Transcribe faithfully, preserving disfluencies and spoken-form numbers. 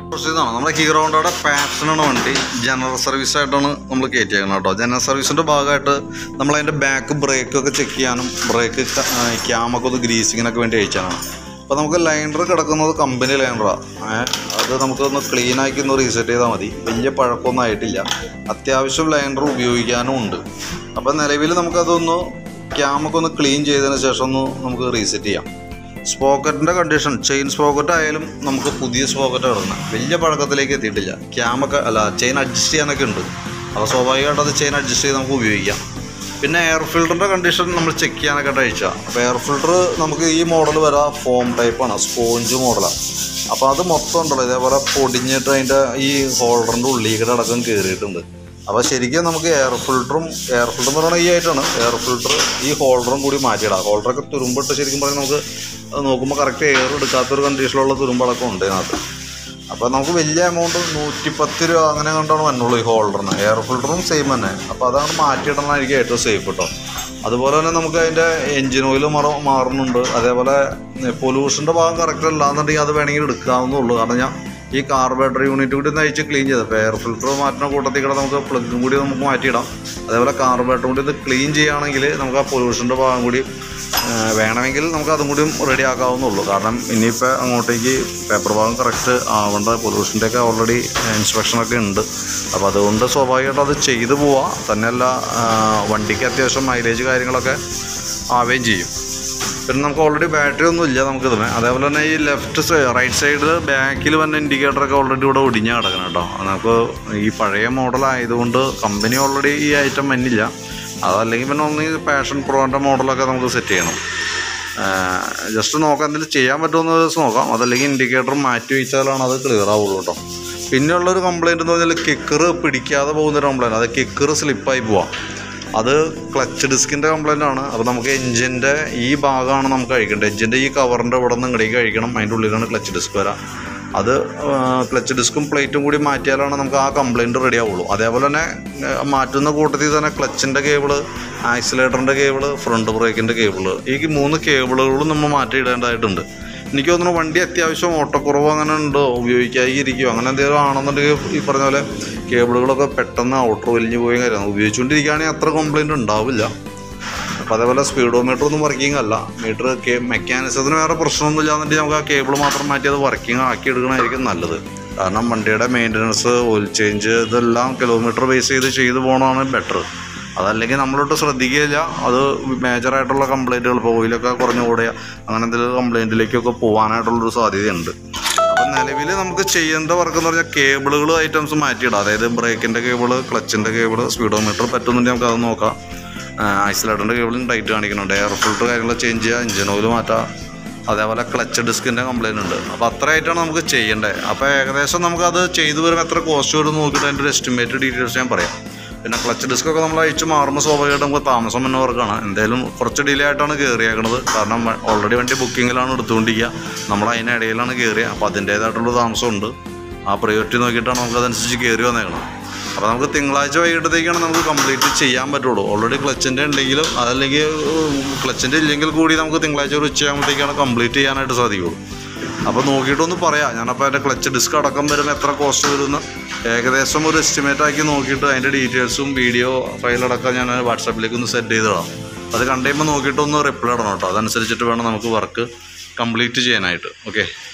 ഇതാണ് നമ്മുടെ ഹീറോ ഹോണ്ടയുടെ പാഷനാണ് വണ്ടി. ജനറൽ സർവീസായിട്ടാണ് നമ്മൾ കയറ്റിയേക്കുന്നത് കേട്ടോ. ജനറൽ സർവീസിൻ്റെ ഭാഗമായിട്ട് നമ്മളതിൻ്റെ ബാക്ക് ബ്രേക്കൊക്കെ ചെക്ക് ചെയ്യാനും ബ്രേക്ക് ക്യാമൊക്കെ ഒന്ന് ഗ്രീസിങ്ങിനൊക്കെ വേണ്ടി അയച്ചാണ്. അപ്പോൾ നമുക്ക് ലൈനർ കിടക്കുന്നത് കമ്പനി ലൈനറാണ്. അത് നമുക്കൊന്ന് ക്ലീനാക്കി ഒന്ന് റീസെറ്റ് ചെയ്താൽ മതി. വലിയ പഴക്കമൊന്നും ആയിട്ടില്ല. അത്യാവശ്യം ലൈനർ ഉപയോഗിക്കാനും ഉണ്ട്. അപ്പോൾ നിലവിൽ നമുക്കതൊന്ന് ക്യാമൊക്കെ ഒന്ന് ക്ലീൻ ചെയ്തതിന് ശേഷം ഒന്ന് നമുക്ക് റീസെറ്റ് ചെയ്യാം. സ്പോക്കറ്റിൻ്റെ കണ്ടീഷൻ, ചെയിൻ സ്പോക്കറ്റ് ആയാലും നമുക്ക് പുതിയ സ്പോക്കറ്റ് കിടക്കണം. വലിയ പഴക്കത്തിലേക്ക് എത്തിയിട്ടില്ല. ക്യാമൊക്കെ അല്ല ചെയിൻ അഡ്ജസ്റ്റ് ചെയ്യാനൊക്കെ ഉണ്ട്. അപ്പോൾ സ്വാഭാവികമായിട്ട് അത് ചെയിൻ അഡ്ജസ്റ്റ് ചെയ്ത് നമുക്ക് ഉപയോഗിക്കാം. പിന്നെ എയർ ഫിൽറ്ററിൻ്റെ കണ്ടീഷൻ നമ്മൾ ചെക്ക് ചെയ്യാനൊക്കെ അയച്ചാൽ, അപ്പോൾ എയർ ഫിൽറ്റർ നമുക്ക് ഈ മോഡൽ വരാം ഫോം ടൈപ്പാണ്, സ്പോഞ്ച് മോഡലാണ്. അപ്പോൾ അത് മൊത്തം ഉണ്ടല്ലോ ഇതേപോലെ പൊടിഞ്ഞിട്ട് അതിൻ്റെ ഈ ഹോൾഡറിൻ്റെ ഉള്ളിൽ അടക്കം കയറിയിട്ടുണ്ട്. അപ്പോൾ ശരിക്കും നമുക്ക് എയർ ഫിൽറ്ററും എയർ ഫിൽറ്റർ എന്ന് പറയുന്നത് ഈ ആയിട്ടാണ് എയർ ഫിൽറ്റർ ഈ ഹോൾഡറും കൂടി മാറ്റിയിടാം. ഹോൾഡറൊക്കെ തുരുമ്പിട്ട് ശരിക്കും പറഞ്ഞാൽ നമുക്ക് നോക്കുമ്പോൾ കറക്റ്റ് എയർ എടുക്കാത്തൊരു കണ്ടീഷനിലുള്ള തുരുമ്പടക്കം ഉണ്ട് ഇതിനകത്ത്. അപ്പോൾ നമുക്ക് വലിയ എമൗണ്ട് നൂറ്റിപ്പത്ത് രൂപ അങ്ങനെ കണ്ടാണ് വന്നുള്ളൂ ഈ ഹോൾഡറിന്. എയർ ഫിൽറ്ററും സെയിം തന്നെ. അപ്പോൾ അതാണ് മാറ്റിയിടണമായിരിക്കും ഏറ്റവും സേഫ് കേട്ടോ. അതുപോലെ തന്നെ നമുക്ക് അതിൻ്റെ എൻജിൻ ഓയിൽ മറ മാറുന്നുണ്ട്. അതേപോലെ പൊല്യൂഷൻ്റെ ഭാഗം കറക്റ്റ് അല്ലാന്നുണ്ടെങ്കിൽ അത് വേണമെങ്കിൽ എടുക്കാവുന്നുള്ളൂ. കാരണം ഞാൻ ഈ കാർബറേറ്റർ യൂണിറ്റ് കൂടി ഒന്ന് അയച്ച് ക്ലീൻ ചെയ്ത്, അപ്പോൾ എയർ ഫിൽറ്റർ മാറ്റുന്ന കൂട്ടത്തിൽ കൂടെ നമുക്ക് പ്ലഗും കൂടി നമുക്ക് മാറ്റിയിടാം. അതേപോലെ കാർബറേറ്റർ കൂടി ഇത് ക്ലീൻ ചെയ്യുകയാണെങ്കിൽ നമുക്ക് ആ പൊല്യൂഷൻ്റെ ഭാഗം കൂടി വേണമെങ്കിൽ നമുക്ക് അതും കൂടിയും റെഡി ആക്കാവുന്നുള്ളൂ. കാരണം ഇനിയിപ്പോൾ അങ്ങോട്ടേക്ക് പേപ്പർ ഭാഗം കറക്റ്റ് ആവേണ്ട പൊല്യൂഷൻ്റെയൊക്കെ ഓൾറെഡി ഇൻസ്പെക്ഷനൊക്കെ ഉണ്ട്. അപ്പോൾ അതുകൊണ്ട് സ്വാഭാവികമായിട്ട് അത് ചെയ്തു പോവാം. തന്നെയല്ല വണ്ടിക്ക് അത്യാവശ്യം മൈലേജ് കാര്യങ്ങളൊക്കെ ആവുകയും ചെയ്യും. പിന്നെ നമുക്ക് ഓൾറെഡി ബാറ്ററി ഒന്നും ഇല്ല നമുക്കിതുമേ. അതേപോലെ തന്നെ ഈ ലെഫ്റ്റ് സൈഡ് റൈറ്റ് സൈഡിൽ ബാക്കിൽ വന്ന ഇൻഡിക്കേറ്ററൊക്കെ ഓൾറെഡി ഇവിടെ ഒടിഞ്ഞ് കിടക്കണം കേട്ടോ. നമുക്ക് ഈ പഴയ മോഡലായതുകൊണ്ട് കമ്പനി ഓൾറെഡി ഈ ഐറ്റം വന്നില്ല. അതല്ലെങ്കിൽ പിന്നെ ഒന്ന് പാഷൻ പ്രോൻ്റെ മോഡലൊക്കെ നമുക്ക് സെറ്റ് ചെയ്യണം. ജസ്റ്റ് നോക്കാം എന്തെങ്കിലും ചെയ്യാൻ പറ്റുമെന്ന് ദിവസം നോക്കാം. അതല്ലെങ്കിൽ ഇൻഡിക്കേറ്റർ മാറ്റി വെച്ചാലാണ് അത് ക്ലിയർ ആവുള്ളൂ കേട്ടോ. പിന്നെയുള്ളൊരു കംപ്ലയിൻ്റ് എന്ന് പറഞ്ഞാൽ കിക്കർ പിടിക്കാതെ പോകുന്നൊരു കംപ്ലയിൻ്റ്. അത് കിക്കർ സ്ലിപ്പായി പോവാം. അത് ക്ലച്ച് ഡിസ്കിൻ്റെ കംപ്ലയിൻ്റ് ആണ്. അപ്പോൾ നമുക്ക് എഞ്ചിൻ്റെ ഈ ഭാഗമാണ് നമുക്ക് കഴിക്കേണ്ടത്. എഞ്ചിൻ്റെ ഈ കവറിൻ്റെ ഇവിടെ നിന്ന് ഇങ്ങടേക്ക് കഴിക്കണം. അതിൻ്റെ ഉള്ളിലാണ് ക്ലച്ച് ഡിസ്ക് വരാം. അത് ക്ലച്ച് ഡിസ്കും പ്ലേറ്റും കൂടി മാറ്റിയാലാണ് നമുക്ക് ആ കംപ്ലയിൻറ്റ് റെഡി ആവുള്ളൂ. അതേപോലെ തന്നെ മാറ്റുന്ന കൂട്ടത്തിൽ തന്നെ ക്ലച്ചിൻ്റെ കേബിള്, ആക്സിലേറ്ററിൻ്റെ കേബിള്, ഫ്രണ്ട് ബ്രേക്കിൻ്റെ കേബിള്, ഈ മൂന്ന് കേബിളുകളും നമ്മൾ മാറ്റിയിടേണ്ടതായിട്ടുണ്ട്. എനിക്ക് തോന്നുന്നു വണ്ടി അത്യാവശ്യം ഓട്ടക്കുറവ് അങ്ങനെ ഉണ്ടോ, ഉപയോഗിക്കാതിരിക്കുമോ അങ്ങനെ എന്തെങ്കിലും ആണെന്നുണ്ടെങ്കിൽ ഈ പറഞ്ഞ പോലെ കേബിളുകളൊക്കെ പെട്ടെന്ന് ഔട്ടർ വലിഞ്ഞു പോയ കാര്യമാണ്. ഉപയോഗിച്ചുകൊണ്ടിരിക്കുകയാണെങ്കിൽ അത്ര കംപ്ലയിൻറ്റ് ഉണ്ടാവില്ല. അപ്പോൾ അതേപോലെ സ്പീഡോ മീറ്റർ ഒന്നും വർക്കിംഗ് അല്ല. മീറ്റർ കേ മെക്കാനിസത്തിന് വേറെ പ്രശ്നമൊന്നും ഇല്ലാന്നുണ്ടെങ്കിൽ നമുക്ക് ആ കേബിൾ മാത്രം മാറ്റി അത് വർക്കിംഗ് ആക്കി എടുക്കണമായിരിക്കും നല്ലത്. കാരണം വണ്ടിയുടെ മെയിൻ്റനൻസ്, ഓയിൽ ചേഞ്ച് ഇതെല്ലാം കിലോമീറ്റർ ബേസ് ചെയ്ത് ചെയ്തു പോകണതാണ് ബെറ്റർ. അതല്ലെങ്കിൽ നമ്മളോട്ട് ശ്രദ്ധിക്കുകയില്ല. അത് മേജറായിട്ടുള്ള കംപ്ലയിൻറ്റുകൾ, ഇപ്പോൾ ഓയിലൊക്കെ കുറഞ്ഞു കൂടിയ അങ്ങനെ എന്തെങ്കിലും കംപ്ലയിൻറ്റിലേക്കൊക്കെ പോകാനായിട്ടുള്ളൊരു സാധ്യതയുണ്ട്. അപ്പം നിലവിൽ നമുക്ക് ചെയ്യേണ്ട വർക്ക് എന്ന് പറഞ്ഞാൽ കേബിളുകൾ ഐറ്റംസ് മാറ്റിയിടാം. അതായത് ബ്രേക്കിൻ്റെ കേബിള്, ക്ലച്ചിൻ്റെ കേബിള്, സ്പീഡോ മീറ്റർ പറ്റുന്നുണ്ടെങ്കിൽ നമുക്ക് അത് നോക്കാം. ആക്സിലേറ്ററിൻ്റെ കേബിളിന് ടൈറ്റ് കാണിക്കുന്നുണ്ട്. എയർ ഫിൽറ്റർ കാര്യങ്ങൾ ചേഞ്ച് ചെയ്യുക, എഞ്ചിൻ ഓയിൽ മാറ്റാം. അതേപോലെ ക്ലച്ച് ഡിസ്കിൻ്റെ കംപ്ലയിൻ്റ് ഉണ്ട്. അപ്പോൾ അത്രയായിട്ടാണ് നമുക്ക് ചെയ്യേണ്ടത്. അപ്പോൾ ഏകദേശം നമുക്കത് ചെയ്തു വരുമ്പോൾ എത്ര കോസ്റ്റ് വരും നോക്കിയിട്ട് അതിൻ്റെ ഒരു എസ്റ്റിമേറ്റ് ഡീറ്റെയിൽസ് ഞാൻ പറയാം. പിന്നെ ക്ലച്ച് ഡിസ്കൊക്കെ നമ്മൾ അയച്ച് മാറുമ്പോൾ സ്വാഭാവികമായിട്ട് നമുക്ക് താമസം വന്ന വർക്കാണ്. എന്തായാലും കുറച്ച് ഡിലേ ആയിട്ടാണ് കയറിയേക്കണത്. കാരണം ഓൾറെഡി വണ്ടി ബുക്കിങ്ങിലാണ് എടുത്തുകൊണ്ടിരിക്കുക. നമ്മൾ അതിനിടയിലാണ് കയറിയത്. അപ്പോൾ അതിൻ്റേതായിട്ടുള്ള താമസമുണ്ട്. ആ പ്രയോറിറ്റി നോക്കിയിട്ടാണ് നമുക്കതനുസരിച്ച് കയറി വന്നേക്കണം. അപ്പോൾ നമുക്ക് തിങ്കളാഴ്ച വൈകിട്ടത്തേക്കാണ് നമുക്ക് കംപ്ലീറ്റ് ചെയ്യാൻ പറ്റുള്ളൂ. ഓൾറെഡി ക്ലച്ചിൻ്റെ ഉണ്ടെങ്കിലും അതല്ലെങ്കിൽ ക്ലച്ചിൻ്റെ ഇല്ലെങ്കിൽ കൂടി നമുക്ക് തിങ്കളാഴ്ച ഒരു ഉച്ചയാകുമ്പോഴത്തേക്കാണ് കംപ്ലീറ്റ് ചെയ്യാനായിട്ട് സാധിക്കുള്ളൂ. അപ്പോൾ നോക്കിയിട്ടൊന്ന് പറയാം. ഞാനപ്പോൾ അതിൻ്റെ ക്ലച്ച് ഡിസ്ക് അടക്കം വരുമ്പോൾ എത്ര കോസ്റ്റ് വരുമെന്ന് ഏകദേശം ഒരു എസ്റ്റിമേറ്റ് ആക്കി നോക്കിയിട്ട് അതിൻ്റെ ഡീറ്റെയിൽസും വീഡിയോ ഫയലടക്കം ഞാൻ വാട്സാപ്പിലേക്ക് ഒന്ന് സെൻഡ് ചെയ്തിടാം. അത് കണ്ടുകഴിയുമ്പോൾ നോക്കിയിട്ടൊന്ന് റിപ്ലൈ ഇടണം കേട്ടോ. അതനുസരിച്ചിട്ട് വേണം നമുക്ക് വർക്ക് കംപ്ലീറ്റ് ചെയ്യാനായിട്ട്. ഓക്കെ.